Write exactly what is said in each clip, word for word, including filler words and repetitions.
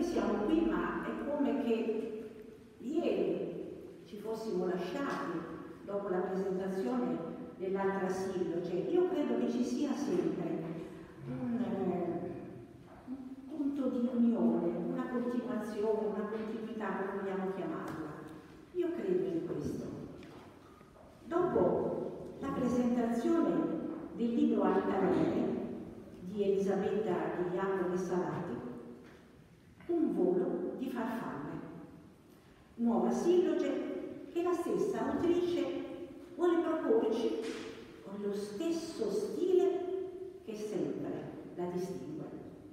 noi siamo qui, ma è come che ieri ci fossimo lasciati dopo la presentazione dell'altra silloge. Io credo che ci sia sempre un, eh, un punto di unione, una continuazione, una continuità, come vogliamo chiamarla. Io credo in questo. Dopo la presentazione del libro Altalene di Elisabetta Ghigliano Rissalati, un volo di farfalle, nuova silloge che la stessa autrice vuole proporci con lo stesso stile che sempre la distingue.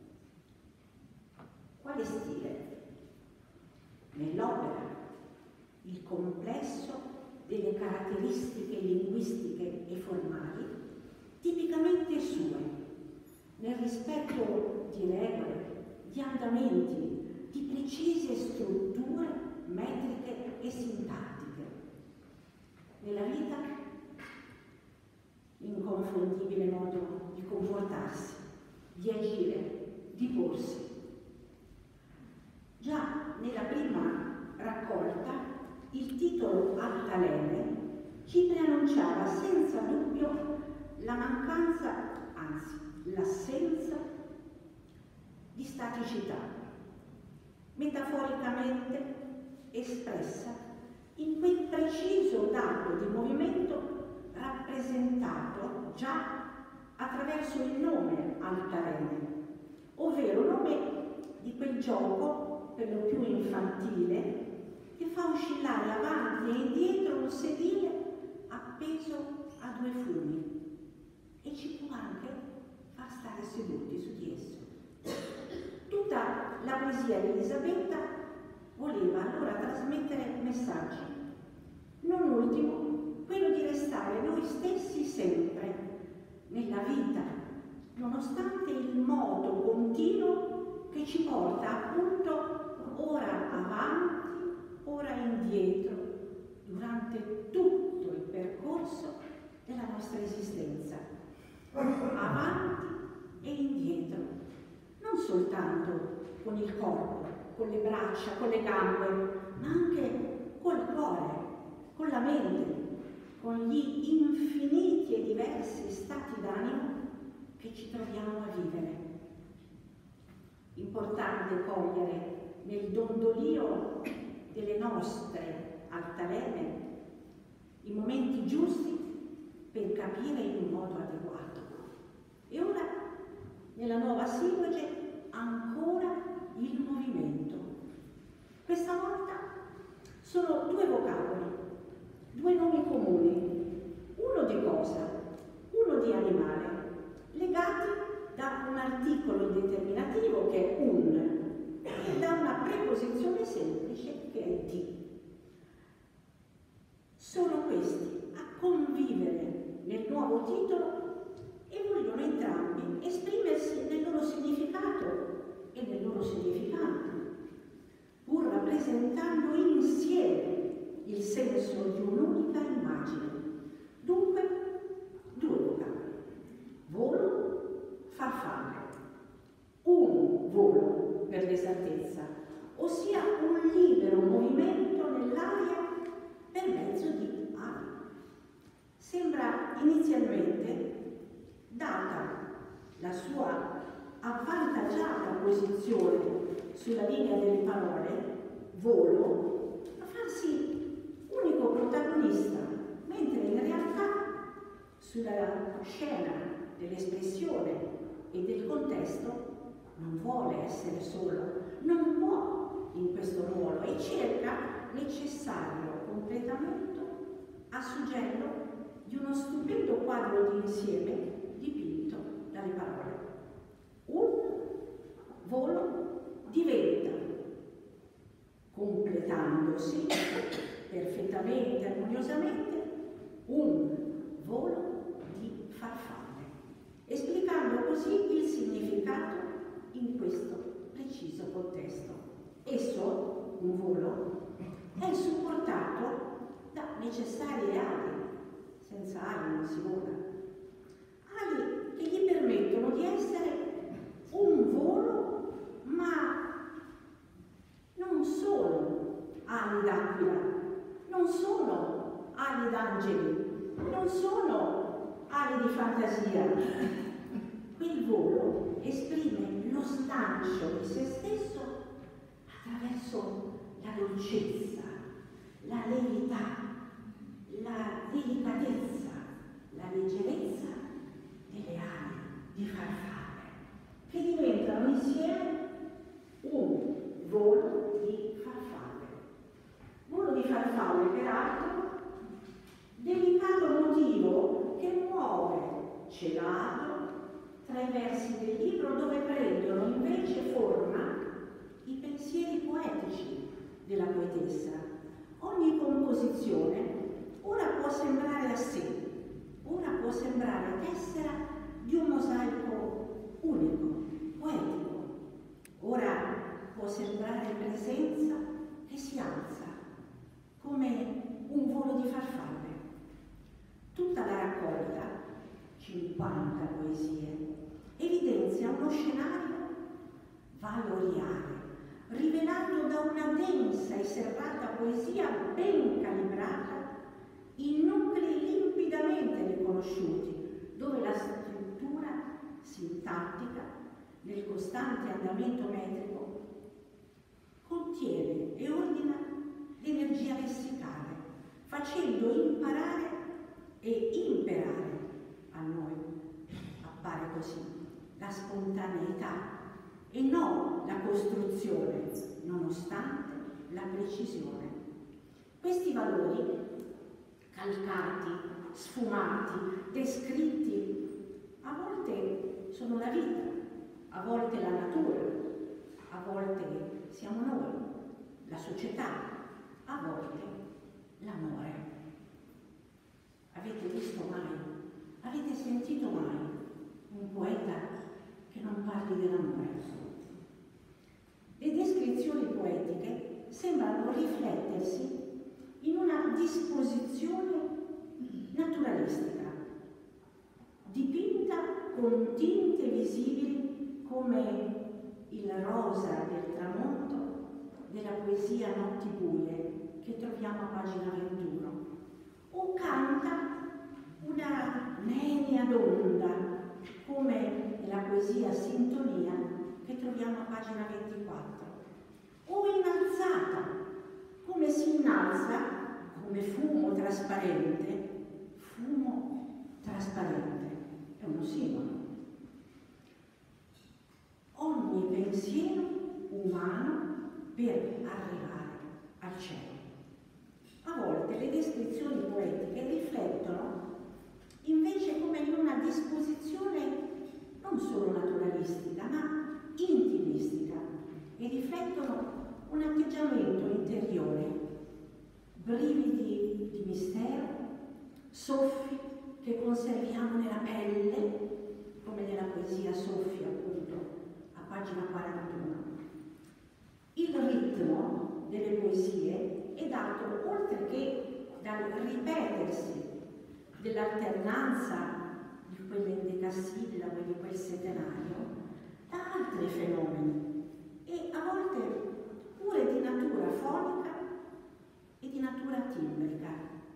Quale stile? Nell'opera il complesso delle caratteristiche linguistiche e formali tipicamente sue, nel rispetto di regole, di andamenti, di precise strutture metriche e sintattiche. Nella vita, l'inconfondibile modo di comportarsi, di agire, di porsi. Già nella prima raccolta, il titolo Altalene ci preannunciava senza dubbio la mancanza, anzi l'assenza di staticità, metaforicamente espressa in quel preciso dato di movimento rappresentato già attraverso il nome Altalene, ovvero nome di quel gioco per lo più infantile che fa oscillare avanti e indietro un sedile appeso a due funi e ci può anche far stare seduti su di esso. Tutta la poesia di Elisabetta voleva allora trasmettere messaggi, non ultimo quello di restare noi stessi sempre nella vita, nonostante il moto continuo che ci porta appunto ora avanti, ora indietro, durante tutto il percorso della nostra esistenza. Avanti e indietro, non soltanto con il corpo, con le braccia, con le gambe, ma anche col cuore, con la mente, con gli infiniti e diversi stati d'animo che ci troviamo a vivere. Importante cogliere nel dondolio delle nostre altalene i momenti giusti per capire in un modo adeguato. E ora, nella nuova silloge, ancora il movimento. Questa volta sono due vocaboli, due nomi comuni, uno di cosa, uno di animale, legati da un articolo indeterminativo che è un e da una preposizione semplice che è di. Sono questi a convivere nel nuovo titolo e vogliono entrambi esprimersi nel loro significato e nel loro significante, pur rappresentando insieme il senso di un'unica immagine. Dunque, due vocaboli: volo, farfalle. Un volo, per l'esattezza, ossia un libero movimento nell'aria per mezzo di ali. Sembra inizialmente, data la sua avvantaggiata posizione sulla linea delle parole, volo, a farsi unico protagonista, mentre in realtà sulla scena dell'espressione e del contesto non vuole essere solo, non può in questo ruolo e cerca necessario completamento a suggello di uno stupendo quadro di insieme dipinto dalle parole. Un volo diventa, completandosi perfettamente, armoniosamente, un volo di farfalle, esplicando così il significato in questo preciso contesto. Esso, un volo, è supportato da necessarie ali. Senza ali non si vola. Ali che gli permettono di essere un volo, ma sono ali d'angeli, non sono ali di fantasia. Quel volo esprime lo slancio di se stesso attraverso la dolcezza, la levità, la delicatezza, la leggerezza delle ali di farfalle, che diventano insieme un volo di farfalle. Volo di farfalle, peraltro, delicato motivo che muove celato tra i versi del libro, dove prendono invece forma i pensieri poetici della poetessa. Ogni composizione ora può sembrare a sé, ora può sembrare tessera di un mosaico unico, poetico, ora può sembrare presenza che si alza, come un volo di farfalle. Tutta la raccolta, cinquanta poesie, evidenzia uno scenario valoriale, rivelato da una densa e serrata poesia ben calibrata in nuclei limpidamente riconosciuti, dove la struttura sintattica, nel costante andamento metrico, contiene e ordina l'energia lessicale, facendo imparare e imperare a noi, appare così, la spontaneità e non la costruzione, nonostante la precisione. Questi valori, calcati, sfumati, descritti, a volte sono la vita, a volte la natura, a volte siamo noi, la società, a volte l'amore. Avete visto mai, avete sentito mai un poeta che non parli dell'amore? Le descrizioni poetiche sembrano riflettersi in una disposizione naturalistica, dipinta con tinte visibili come il rosa del tramonto della poesia Notti buie che troviamo a pagina ventuno, o canta una nenia d'onda come nella poesia Sintonia che troviamo a pagina ventiquattro, o innalzata come si innalza come fumo trasparente, fumo trasparente, è uno simbolo. Ogni pensiero umano per arrivare al cielo. A volte le descrizioni poetiche riflettono invece come in una disposizione non solo naturalistica, ma intimistica, e riflettono un atteggiamento interiore, brividi di mistero, soffi che conserviamo nella pelle, come nella poesia Soffi, appunto, a pagina quarantuno. Il ritmo delle poesie è dato, oltre che dal ripetersi dell'alternanza di quell'endecasillabe, di quel settenario, da altri fenomeni, e a volte pure di natura fonica e di natura timbrica.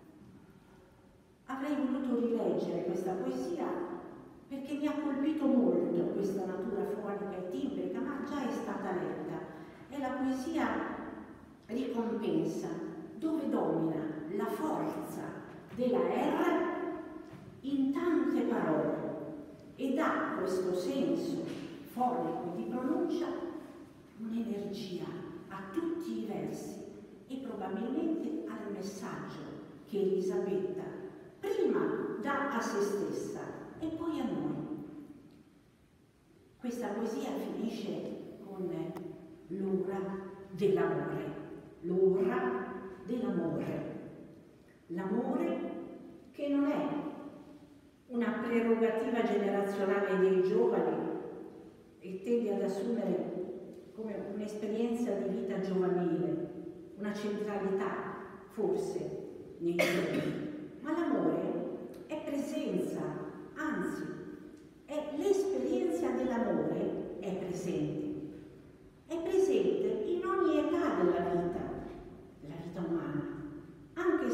Avrei voluto rileggere questa poesia perché mi ha colpito molto questa natura fonica e timbrica, ma già è stata letta. È la poesia Ricompensa, dove domina la forza della R in tante parole e dà questo senso fonico di pronuncia un'energia a tutti i versi e probabilmente al messaggio che Elisabetta prima dà a se stessa e poi a noi. Questa poesia finisce con l'ora dell'amore, l'ora dell'amore, l'amore che non è una prerogativa generazionale dei giovani e tende ad assumere come un'esperienza di vita giovanile, una centralità forse nei giovani, ma l'amore è presenza, anzi è l'esperienza dell'amore è presente, è presente in ogni età della vita, della vita umana, anche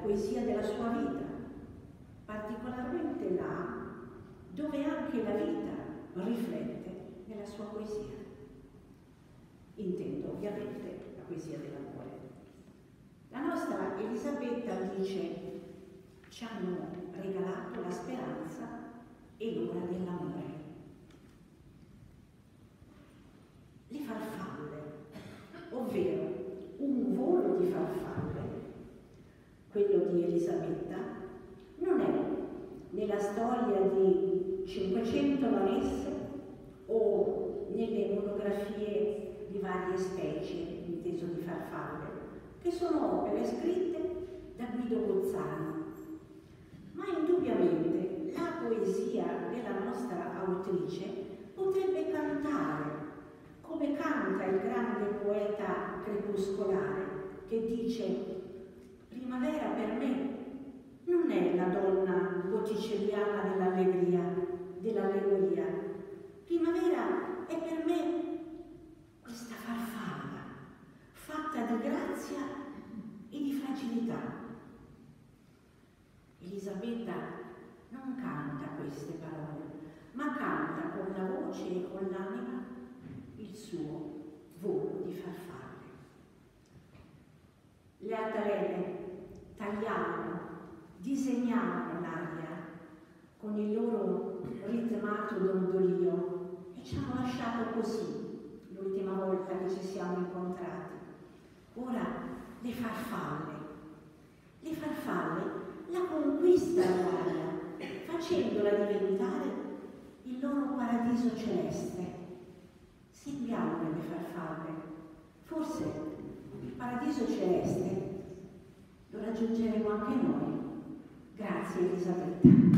poesia della sua vita, particolarmente là dove anche la vita riflette nella sua poesia. Intendo ovviamente la poesia dell'amore. La nostra Elisabetta dice: ci hanno regalato la speranza e l'ora dell'amore. Le farfalle, ovvero un volo di farfalle, quello di Elisabetta, non è nella storia di Cinquecento Vanesse o nelle monografie di varie specie, inteso di farfalle, che sono opere scritte da Guido Gozzano. Ma indubbiamente la poesia della nostra autrice potrebbe cantare, come canta il grande poeta crepuscolare, che dice: primavera per me non è la donna botticelliana dell'allegria, dell'allegoria. Primavera è per me questa farfalla, fatta di grazia e di fragilità. Elisabetta non canta queste parole, ma canta con la voce e con l'anima il suo volo di farfalle. Le altalene tagliavano, disegnavano l'aria con il loro ritmato dondolio e ci hanno lasciato così l'ultima volta che ci siamo incontrati. Ora le farfalle, le farfalle la conquistano l'aria, facendola diventare il loro paradiso celeste. Seguiamo le farfalle, forse il paradiso celeste lo raggiungeremo anche noi. Grazie Elisabetta.